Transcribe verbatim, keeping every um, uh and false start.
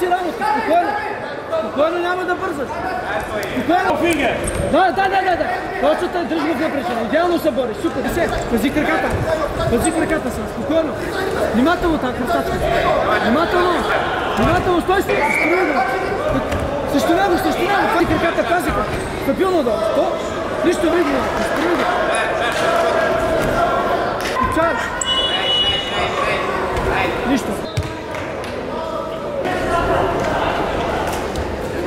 си работа, спокойно. Спокойно, няма да бързаш. Спокойно. Да, да, да, да, да. Точно тъй, дръж го в напрежение. Идеално се бориш, супер. Се, пази краката. Пази краката са, спокойно. Внимателно така, кръстачка. Внимателно. Внимателно, стой си. Струва го. Също него, също него. Пази краката, пази го. Стабилно долу. Нищо видно. Струва го.